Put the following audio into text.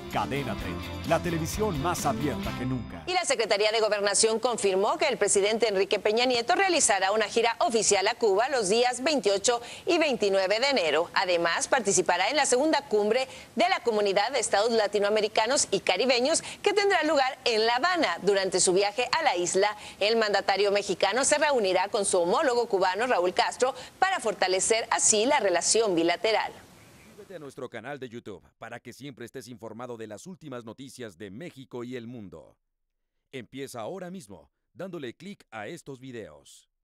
Cadena 30, la televisión más abierta que nunca. Y la Secretaría de Gobernación confirmó que el presidente Enrique Peña Nieto realizará una gira oficial a Cuba los días 28 y 29 de enero. Además, participará en la segunda cumbre de la Comunidad de Estados Latinoamericanos y Caribeños que tendrá lugar en La Habana. Durante su viaje a la isla, el mandatario mexicano se reunirá con su homólogo cubano Raúl Castro para fortalecer así la relación bilateral. Suscríbete a nuestro canal de YouTube para que siempre estés informado de las últimas noticias de México y el mundo. Empieza ahora mismo dándole clic a estos videos.